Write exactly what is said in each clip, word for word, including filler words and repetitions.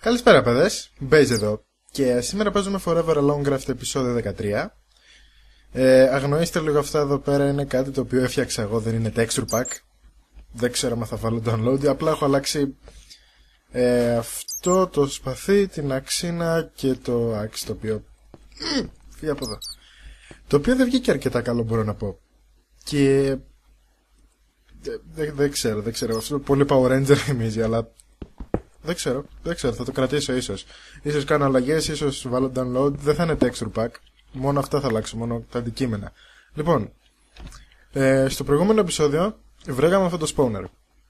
Καλησπέρα παιδες, Μπέιζ εδώ και σήμερα παίζουμε Forever Alone Craft επεισόδιο δεκατρία. ε, Αγνοήστε λίγο, αυτά εδώ πέρα είναι κάτι το οποίο έφτιαξα εγώ, δεν είναι texture pack. Δεν ξέρω αν θα βάλω download, απλά έχω αλλάξει ε, αυτό το σπαθί, την αξίνα και το άξι το οποίο φύγει από εδώ. Το οποίο δεν βγήκε αρκετά καλό, μπορώ να πω. Και δεν δε, δε ξέρω, δεν ξέρω, αυτό πολύ Power Ranger θυμίζει, αλλά δεν ξέρω, δεν ξέρω, θα το κρατήσω ίσως. Ίσως κάνω αλλαγές, ίσως βάλω download, δεν θα είναι texture pack. Μόνο αυτά θα αλλάξω, μόνο τα αντικείμενα. Λοιπόν, ε, στο προηγούμενο επεισόδιο βρέγαμε αυτό το spawner.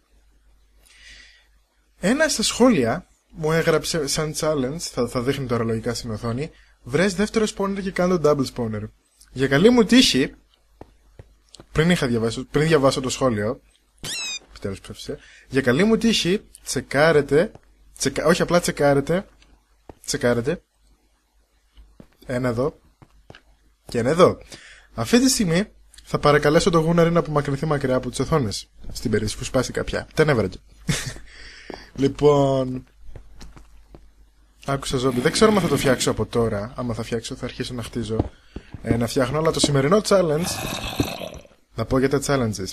Ένα στα σχόλια μου έγραψε σαν challenge, θα, θα δείχνει τώρα λογικά στην οθόνη, βρες δεύτερο spawner και κάνω double spawner. Για καλή μου τύχη, πριν, είχα διαβάσει, πριν διαβάσω το σχόλιο, επιτέλους ψεύσε, για καλή μου τύχη τσεκάρετε, τσεκα, όχι απλά τσεκάρετε, τσεκάρετε, ένα εδώ και ένα εδώ. Αυτή τη στιγμή θα παρακαλέσω το γούναρι να απομακρυνθεί μακριά από τις οθόνες, στην περίπτωση που σπάσει κάποια. Τα νεύρα του. Λοιπόν, άκουσα ζόμπι. Δεν ξέρω αν θα το φτιάξω από τώρα. Άμα θα φτιάξω θα αρχίσω να χτίζω, ε, να φτιάχνω. Αλλά το σημερινό challenge, να πω για τα challenges.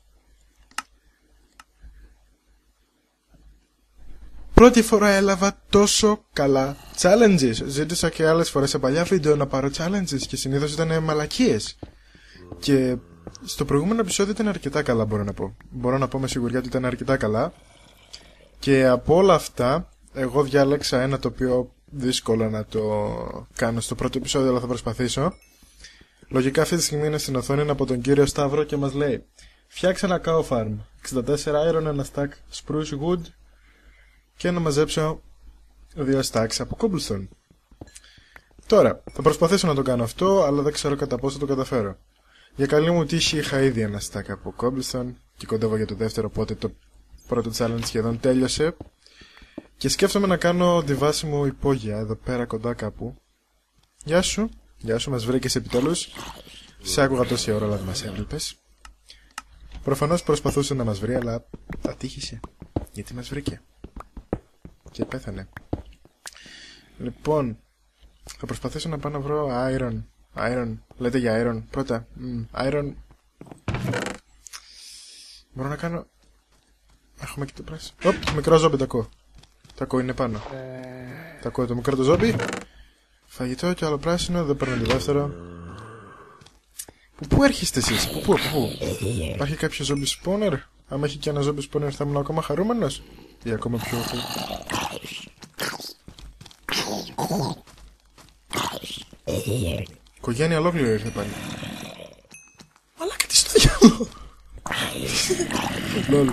Πρώτη φορά έλαβα τόσο καλά challenges. Ζήτησα και άλλες φορές σε παλιά βίντεο να πάρω challenges και συνήθως ήταν μαλακίες. Και στο προηγούμενο επεισόδιο ήταν αρκετά καλά, μπορώ να πω. Μπορώ να πω με σιγουριά ότι ήταν αρκετά καλά. Και από όλα αυτά, εγώ διάλεξα ένα το οποίο δύσκολο να το κάνω στο πρώτο επεισόδιο, αλλά θα προσπαθήσω. Λογικά αυτή τη στιγμή είναι στην οθόνη, είναι από τον κύριο Σταύρο και μας λέει: φτιάξε ένα cow farm, εξήντα τέσσερα iron, ένα stack spruce wood και να μαζέψω δύο stacks από cobblestone. Τώρα, θα προσπαθήσω να το κάνω αυτό, αλλά δεν ξέρω κατά πόσο το καταφέρω. Για καλή μου τύχη είχα ήδη ένα stack από cobblestone και κοντεύω για το δεύτερο, οπότε το πρώτο challenge σχεδόν τέλειωσε. Και σκέφτομαι να κάνω διβάσιμο υπόγεια εδώ πέρα κοντά κάπου. Γεια σου, γεια σου, μας βρήκες επιτέλους. Σε άκουγα τόση ώρα, αλλά δεν μας έβλεπες. Προφανώς προσπαθούσε να μας βρει, αλλά ατύχησε. Γιατί μας βρήκε και πέθανε. Λοιπόν, θα προσπαθήσω να πάω να βρω iron. Iron, λέτε για iron. Πρώτα, mm, iron. Μπορώ να κάνω. Έχουμε και το πράσινο. Οπ, μικρό ζόμπι τα ακούω. Τα ακούω, είναι πάνω. Τα ακούω το μικρό το ζόμπι. Φαγητό και άλλο πράσινο, δεν παίρνω το δεύτερο. Που πού έρχεστε εσείς, που πού, που πού. Υπάρχει κάποιο ζόμπι spawner? Αν έχει και ένα ζόμπι spawner θα ήμουν ακόμα χαρούμενος. Ή ακόμα πιο. Οικογένεια ολόκληρη ήρθε πάλι. Μαλάκα, τι στο διάλογο. Λόλ.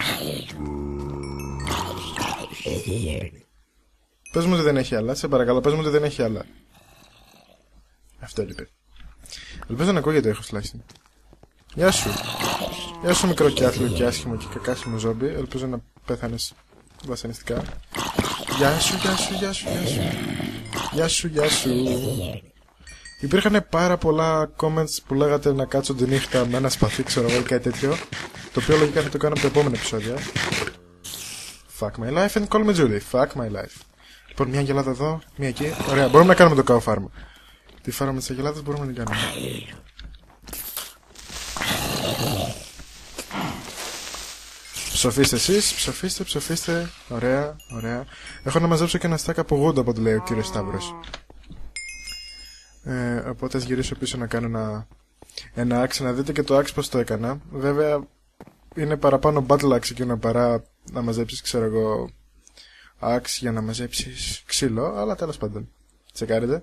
Πες μου ότι δεν έχει άλλα, σε παρακαλώ, πες μου ότι δεν έχει άλλα. Αυτό είπε. Ελπίζω να ακούγεται ήχος τουλάχιστον. Γεια σου. Γεια σου μικρό και άθλιο και άσχημο και κακάσιμο ζόμπι. Ελπίζω να πέθανες βασανιστικά. Γεια σου, γεια σου, γεια σου, γεια σου. Γεια σου, γεια σου. Υπήρχαν πάρα πολλά comments που λέγατε να κάτσω τη νύχτα με ένα σπαθί, ξέρω εγώ, ή κάτι τέτοιο. Το οποίο λογικά θα το κάνω από το επόμενο επεισόδιο. Fuck my life and call me Judy. Fuck my life. Λοιπόν, μια αγελάδα εδώ, μια εκεί. Ωραία, μπορούμε να κάνουμε το cow farm. Τη φάρμα της αγελάδας μπορούμε να την κάνουμε. Ψοφίστε εσείς, ψοφίστε, ψοφίστε. Ωραία, ωραία. Έχω να μαζέψω και ένα stack από wood, από ό,τι λέει ο κύριος Σταύρος. Ε, οπότε ας γυρίσω πίσω να κάνω ένα, ένα axe, να δείτε και το axe πως το έκανα. Βέβαια είναι παραπάνω battle axe εκείνο παρά να μαζέψεις, ξέρω εγώ, axe για να μαζέψεις ξύλο, αλλά τέλος πάντων. Τσεκάρετε.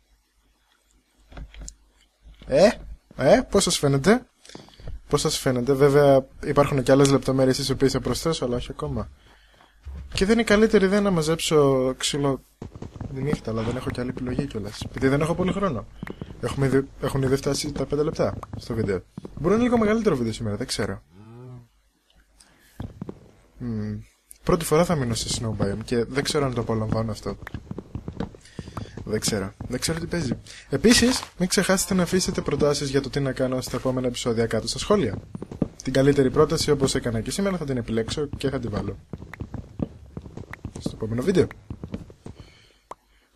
Ε, ε, πώς σας φαίνεται? Πώς σας φαίνεται? Βέβαια υπάρχουν και άλλες λεπτομέρειες τις οποίες θα προσθέσω, αλλά όχι ακόμα. Και δεν είναι καλύτερη ιδέα να μαζέψω ξύλο τη νύχτα, αλλά δεν έχω και άλλη επιλογή κιόλας. Γιατί δεν έχω πολύ χρόνο. Έχουμε ήδη, έχουν ήδη φτάσει τα πέντε λεπτά στο βίντεο. Μπορεί να είναι λίγο μεγαλύτερο βίντεο σήμερα, δεν ξέρω. Mm. Πρώτη φορά θα μείνω σε Snow Biome και δεν ξέρω αν το απολαμβάνω αυτό. Δεν ξέρω. Δεν ξέρω τι παίζει. Επίσης, μην ξεχάσετε να αφήσετε προτάσεις για το τι να κάνω στα επόμενα επεισόδια κάτω στα σχόλια. Την καλύτερη πρόταση, όπως έκανα και σήμερα, θα την επιλέξω και θα την βάλω στο επόμενο βίντεο.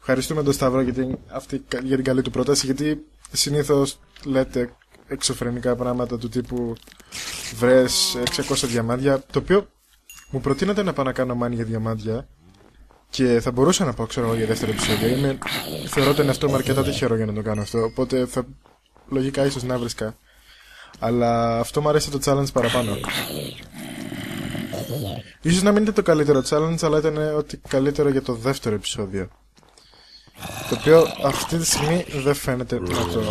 Ευχαριστούμε τον Σταύρο για την, αυτή, για την καλή του πρόταση, γιατί συνήθως λέτε εξωφρενικά πράγματα του τύπου βρες εξακόσια διαμάντια, το οποίο μου προτείνατε να πάω να κάνω μάνι για διαμάντια και θα μπορούσα να πάω, ξέρω εγώ, για δεύτερο επεισόδιο. Είμαι, θεωρώ τον εαυτό μου αρκετά τυχερό για να το κάνω αυτό, οπότε θα, λογικά ίσως να βρίσκα. Αλλά αυτό μου αρέσει το challenge παραπάνω. Ίσως να μην είναι το καλύτερο challenge, αλλά ήταν ότι καλύτερο για το δεύτερο επεισόδιο. Το οποίο αυτή τη στιγμή δεν φαίνεται να το...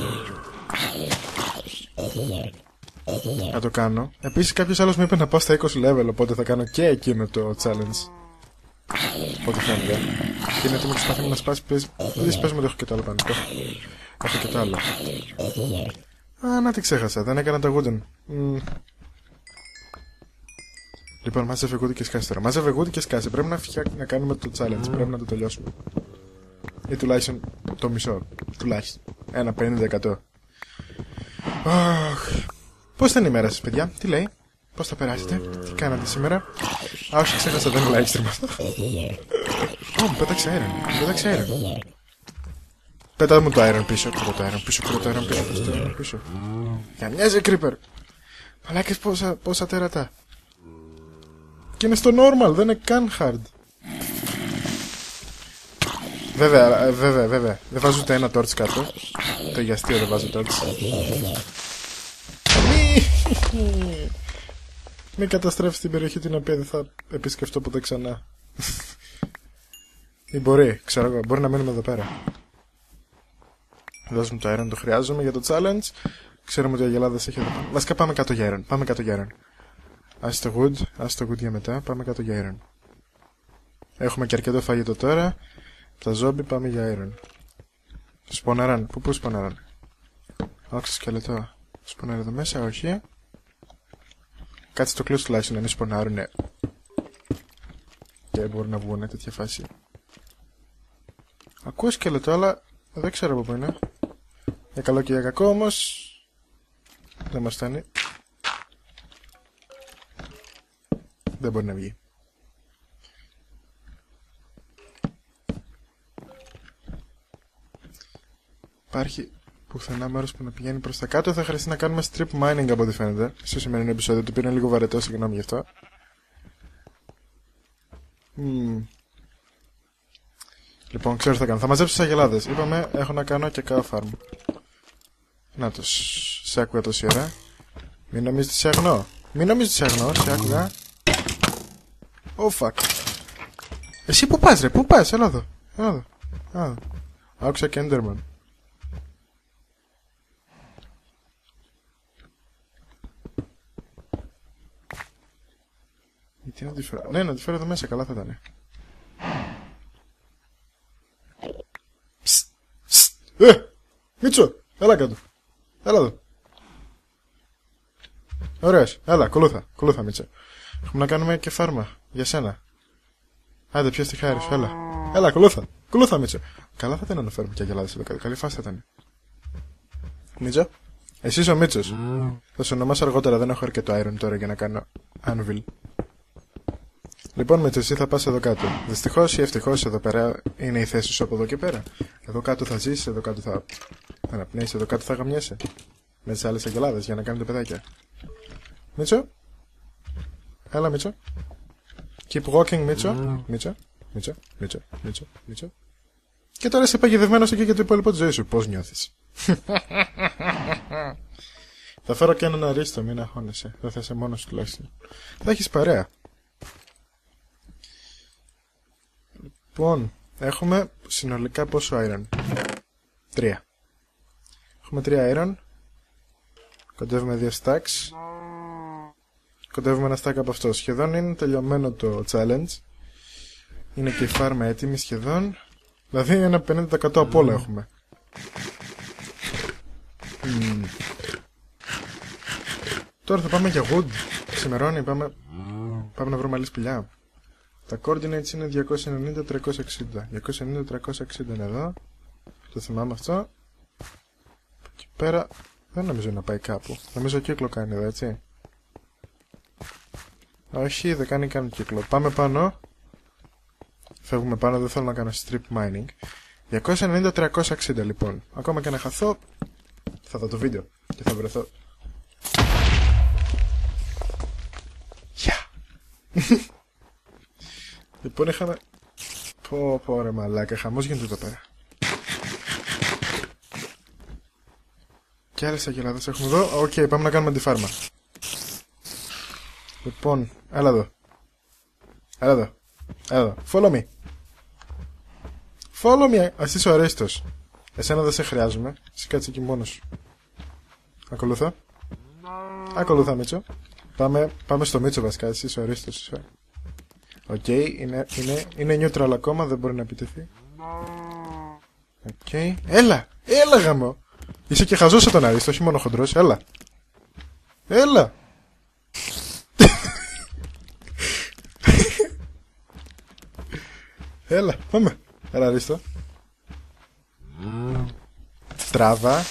να το κάνω. Επίσης κάποιος άλλος μου είπε να πάω στα είκοσι level, οπότε θα κάνω και εκείνο το challenge. Οπότε φαίνεται. Και είναι έτοιμο και σπάθει να σπάσει, παίζει... δεν παίζουμε ότι έχω και το άλλο πανικό. Έχω και το άλλο. Α, να τι ξέχασα, δεν έκανα τα wooden. Mm. Λοιπόν, μάζευε wood και σκάσε τώρα. Μάζευε wood και σκάσε. Πρέπει να, φτιά... να κάνουμε το challenge, πρέπει να το τελειώσουμε. Ή τουλάχιστον το μισό. Τουλάχιστον. Ένα πενήντα τοις εκατό. Oh. Πώς ήταν η μέρα σας, παιδιά, τι λέει, πώς θα περάσετε, τι κάνατε σήμερα. Α, όχι, ξέχασα, δεν είναι live stream αυτό. Ω, μου πέταξε αέρον, μου πέταξε αέρον. Πέτα μου το αέρον πίσω, κρατώ το αέρον πίσω, κρατώ το αέρον πίσω, κρατώ το αέρον πίσω. Για μοιάζει creeper. Μαλάκες πόσα, πόσα τέρατα. Και είναι στο normal, δεν είναι καν hard. Βέβαια, βέβαια, βέβαια. Δεν βάζω ούτε ένα torch κάτω. Το για αστείο δεν βάζω torch. Μην καταστρέφεις την περιοχή την οποία δεν θα επισκεφτώ ποτέ ξανά. Ή μπορεί, ξέρω εγώ, μπορεί να μείνουμε εδώ πέρα. Δώσουμε το air, το χρειάζομαι για το challenge. Ξέρουμε ότι ο Αγελάδας έχει εδώ. Βασικά πάμε κάτω για air. Πάμε κάτω για air. Ας το wood, ας το wood για μετά. Πάμε κάτω για air. Έχουμε και αρκετό φαγητό τώρα. Τα ζόμπι πάμε για air. Σποναράν, πού πού σποναράν. Άξιο σκελετό. Σπονάρει εδώ μέσα, όχι. Κάτσε το κλείσει τουλάχιστον να μην σπονάρουνε. Και μπορούν να βγουν τέτοια φάση. Ακούω σκελετό, αλλά δεν ξέρω από πού είναι. Για καλό και για κακό όμως. Δεν μας φτάνει. Δεν μπορεί να βγει. Υπάρχει πουθενά μέρος που να πηγαίνει προς τα κάτω. Θα χρειαστεί να κάνουμε strip mining από ό,τι φαίνεται στο σημερινό επεισόδιο, το οποίο είναι λίγο βαρετό, συγγνώμη γι' αυτό. Mm. Λοιπόν, ξέρω τι θα κάνω. Θα μαζέψω τις αγελάδες. Είπαμε, έχω να κάνω και cow farm. Να τους. Σε άκουγα τόση ώρα. Μην νομίζεις ότι σε αγνώ. Μην νομίζεις ότι σε αγνώ. Σε άκουγα. Oh fuck. Εσύ που πας ρε, που πας, έλα εδώ. Έλα εδώ. Έλα εδώ. Άκουσα και Enderman. Γιατί να τη φέρω. Ναι, να τη φέρω εδώ μέσα, καλά θα ήταν. Ε! Μίτσο! Έλα κάτω. Έλα εδώ. Ωραίος. Έλα, κολούθα. Κολούθα, Μίτσο. Έχουμε να κάνουμε και φάρμα. Για σένα. Άντε, πιες τη χάρη σου, έλα. Έλα, κολούθα. Κολούθα, Μίτσο. Καλά θα ήταν να φέρουμε και αγελάδες εδώ κάτω. Καλή φάση θα ήταν. Μίτσο. Εσύ είσαι ο Μίτσος. Mm. Θα σου ονομάσω αργότερα, δεν έχω αρκετό iron τώρα για να κάνω anvil. Λοιπόν, Μίτσο, εσύ θα πας εδώ κάτω. Δυστυχώς ή ευτυχώς εδώ πέρα είναι η θέση σου από εδώ και πέρα. Εδώ κάτω θα ζήσεις, εδώ κάτω θα, θα αναπνέεις, εδώ κάτω θα γαμιέσαι. Με τις άλλες αγελάδες για να κάνετε παιδάκια. Μίτσο. Έλα, Μίτσο. Keep walking, Μίτσο. Mm. Μίτσο. Μίτσο. Μίτσο. Μίτσο. Μίτσο. Και τώρα είσαι παγιδευμένος εκεί για το υπόλοιπο της ζωής σου. Πώς νιώθεις? Θα φέρω και έναν αρίστο, μην αγχώνεσαι. Δεν θα είσαι μόνος σου τουλάχιστον. Θα έχεις παρέα. Λοιπόν, έχουμε συνολικά πόσο iron? Τρία. Έχουμε τρία iron. Κοντεύουμε δύο stacks. Κοντεύουμε ένα stack από αυτό. Σχεδόν είναι τελειωμένο το challenge. Είναι και η φάρμα έτοιμη σχεδόν. Δηλαδή ένα πενήντα τοις εκατό από όλα έχουμε. Mm. Τώρα θα πάμε για wood. Ξημερώνει, πάμε, πάμε να βρούμε άλλη σπηλιά. Τα coordinates είναι διακόσια ενενήντα τριακόσια εξήντα. διακόσια ενενήντα τριακόσια εξήντα είναι εδώ. Το θυμάμαι αυτό. Εκεί πέρα δεν νομίζω να πάει κάπου. Νομίζω κύκλο κάνει εδώ, έτσι. Όχι, δεν κάνει καν κύκλο. Πάμε πάνω. Φεύγουμε πάνω, δεν θέλω να κάνω strip mining. διακόσια ενενήντα τριακόσια εξήντα λοιπόν. Ακόμα και να χαθώ, θα δω το βίντεο και θα βρεθώ. Yeah. Λοιπόν, είχαμε... Πω πω ρε μαλάκα, χαμός γίνεται εδώ πέρα. Και άλλες αγελάδες έχουμε εδώ. Οκ, okay, πάμε να κάνουμε τη φάρμα. Λοιπόν, έλα εδώ. Έλα εδώ. Έλα εδώ. Follow me. Follow me. Ας είσαι ο αρέστος. Εσένα δεν σε χρειάζομαι. Εσύ κάτσε εκεί μόνος σου. Ακολουθώ. Ακολουθά Μίτσο. Πάμε, πάμε στο Μίτσο βασικά. Εσύ είσαι ο αρέστος. Οκ, okay, είναι, είναι, είναι neutral ακόμα. Δεν μπορεί να επιτεθεί. Οκ. Okay. Έλα. Έλα γαμό. Είσαι και χαζός τον αρέστο. Όχι μόνο χοντρός. Έλα. Έλα. Έλα, πάμε. Έλα, Αρίστο. Mm. Τράβα.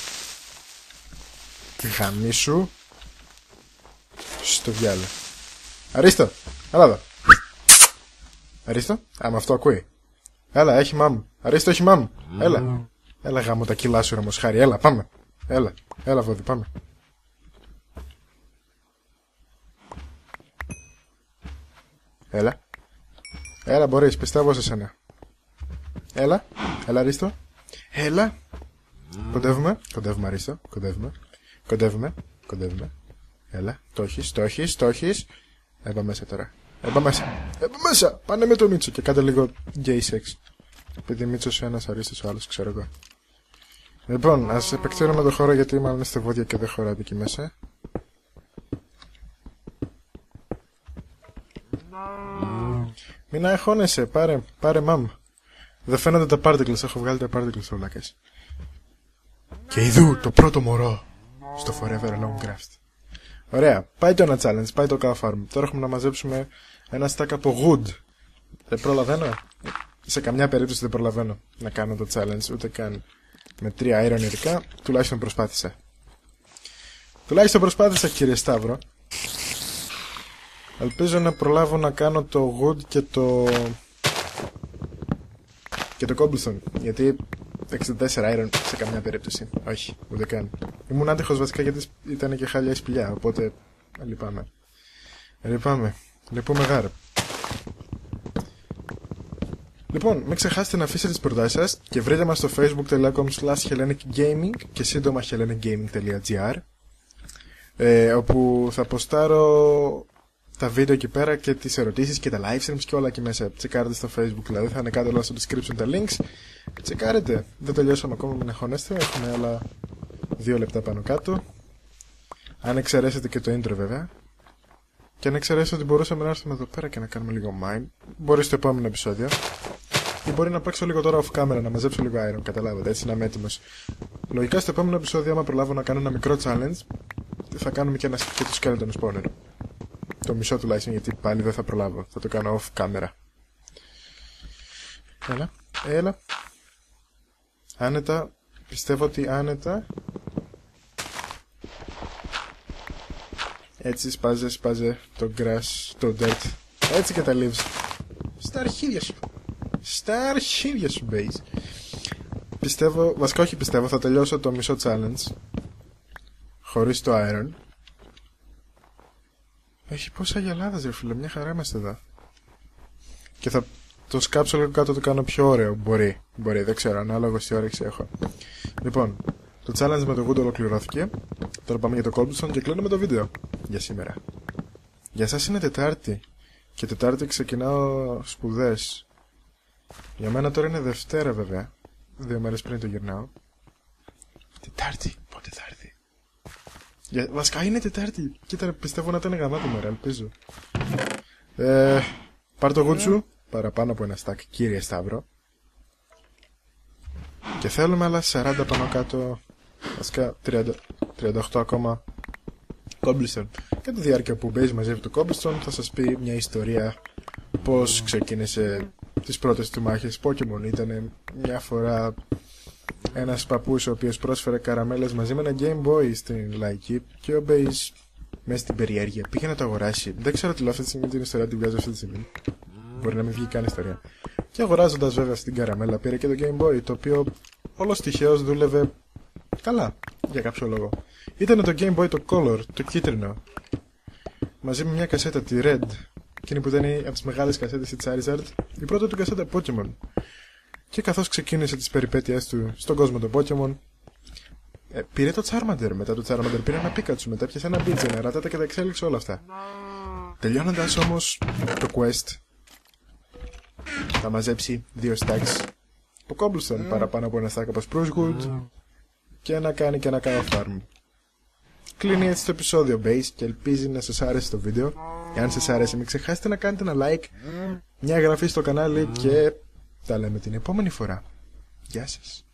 Γαμίσου. Στο διάλο. Αρίστο, έλα εδώ. Αρίστο, α, με αυτό ακούει. Έλα, έχει μάμ. Αρίστο, έχει μάμ. Mm. Έλα. Έλα, γάμω τα κιλά σου, ρε μοσχάρι. Έλα, πάμε. Έλα, έλα, Βόδι, πάμε. Έλα. Έλα, μπορείς, πιστεύω σε σένα. Έλα, έλα, Αρίστο. Έλα. Mm. Κοντεύουμε, κοντεύουμε, Αρίστο. Κοντεύουμε, κοντεύουμε, κοντεύουμε. Έλα, το έχεις, το έχεις, το έχεις. Έμπα μέσα τώρα. Έμπα μέσα. Έμπα μέσα. Πάνε με το Μίτσο και κάντε λίγο gay sex. Επειδή Μίτσος ο ένας, Αρίστος ο άλλος, ξέρω εγώ. Λοιπόν, ας επεκτείνουμε το χώρο γιατί μάλλον είστε βόδια και δεν χωράτε εκεί μέσα. Mm. Μην αγχώνεσαι, πάρε, πάρε μάμ. Δεν φαίνονται τα particles, έχω βγάλει τα particles ολάκες. Και ειδού το πρώτο μωρό στο Forever Alone Craft. Ωραία, πάει το ένα challenge, πάει το cow farm. Τώρα έχουμε να μαζέψουμε ένα stack από wood. Δεν προλαβαίνω. Σε καμιά περίπτωση δεν προλαβαίνω να κάνω το challenge, ούτε καν με τρία iron ειδικά. Τουλάχιστον προσπάθησα. Τουλάχιστον προσπάθησα, κύριε Σταύρο. Ελπίζω να προλάβω να κάνω το wood και το... και το cobblestone. Γιατί εξήντα τέσσερα iron σε καμιά περίπτωση. Όχι, ούτε καν. Ήμουν άτυχος βασικά γιατί ήταν και χάλια η σπηλιά. Οπότε λυπάμαι. Λυπάμαι. Λυπούμε γάρ. Λοιπόν, μην ξεχάσετε να αφήσετε τις προτάσεις σας και βρείτε μας στο facebook.com slash hellenicgaming και σύντομα hellenicgaming.gr ε, όπου θα ποστάρω τα βίντεο εκεί πέρα και τις ερωτήσεις και τα live streams και όλα εκεί μέσα. Τσεκάρετε στο facebook, δηλαδή θα είναι κάτω όλα στο description τα links. Τσεκάρετε. Δεν τελειώσαμε ακόμα, μην αγχώνεστε. Έχουμε άλλα δύο λεπτά πάνω κάτω. Αν εξαιρέσετε και το intro βέβαια. Και αν εξαιρέσετε ότι μπορούσαμε να έρθουμε εδώ πέρα και να κάνουμε λίγο mine. Μπορεί στο επόμενο επεισόδιο. Ή μπορεί να παίξω λίγο τώρα off camera, να μαζέψω λίγο iron. Καταλάβετε, έτσι να είμαι έτοιμος. Λογικά στο επόμενο επεισόδιο, άμα προλάβω να κάνω ένα μικρό challenge, θα κάνουμε και, ένα, και το skeleton spawner. Το μισό τουλάχιστον, γιατί πάλι δεν θα προλάβω. Θα το κάνω off camera. Έλα, έλα. Άνετα, πιστεύω ότι άνετα. Έτσι σπάζε, σπάζε το grass, το dirt. Έτσι και τα leaves. Στα αρχίδια σου. Στα αρχίδια σου, base. Πιστεύω, βασικά όχι πιστεύω, θα τελειώσω το μισό challenge. Χωρίς το iron. Έχει πόσα γυαλάδες ρε φίλε, μια χαρά είμαστε εδώ. Και θα το σκάψω λίγο κάτω, το κάνω πιο ωραίο. Μπορεί, μπορεί, δεν ξέρω, ανάλογα τι όρεξη έχω. Λοιπόν, το challenge με το wood ολοκληρώθηκε. Τώρα πάμε για το cobblestone και κλείνουμε το βίντεο για σήμερα. Για σας είναι Τετάρτη. Και Τετάρτη ξεκινάω σπουδές. Για μένα τώρα είναι Δευτέρα βέβαια. Δύο μέρες πριν το γυρνάω. Τετάρτη, πότε θα έρθει. Για... Βασικά είναι Τετάρτη. Κοίτα, πιστεύω να ήταν γαμάτη μέρα, ελπίζω. Ε, πάρ' το wood σου. Παραπάνω από ένα stack, κύριε Σταύρο. Και θέλουμε άλλα σαράντα πάνω κάτω. Βασικά τριάντα, τριάντα οκτώ ακόμα cobblestone. Και τη διάρκεια που μπαίνει μαζεύει το cobblestone θα σας πει μια ιστορία πώς ξεκίνησε τις πρώτες του μάχες Pokemon. Ήταν μια φορά ένας παππούς ο οποίος πρόσφερε καραμέλες μαζί με ένα Game Boy στην λαϊκή και ο Base μέσα στην περιέργεια πήγε να το αγοράσει. Δεν ξέρω τι λέω αυτή τη στιγμή, την ιστορία την βγάζω αυτή τη στιγμή. Μπορεί να μην βγει καν ιστορία. Και αγοράζοντας βέβαια στην καραμέλα πήρε και το Game Boy, το οποίο όλος τυχαίως δούλευε καλά για κάποιο λόγο. Ήταν το Game Boy το Color, το κίτρινο, μαζί με μια κασέτα, τη Red, εκείνη που ήταν από τις μεγάλες κασέτες η Charizard, η πρώτη του κασέτα Pokemon. Και καθώς ξεκίνησε τις περιπέτειές του στον κόσμο των Pokemon, ε, πήρε το Charmander, μετά το Charmander πήρε ένα Pikachu, μετά πιάσε ένα Pidgey, ένα Rattata και τα εξέλιξε όλα αυτά. Τελειώνοντας όμως το Quest, θα μαζέψει δύο stacks από Cobblestone, παραπάνω από ένα stack από Spruce Wood, και να κάνει και ένα Cow Farm. Κλείνει έτσι το επεισόδιο Base και ελπίζει να σας άρεσε το βίντεο. Εάν σας άρεσε μην ξεχάσετε να κάνετε ένα like, μια εγγραφή στο κανάλι και τα λέμε την επόμενη φορά. Γεια σας.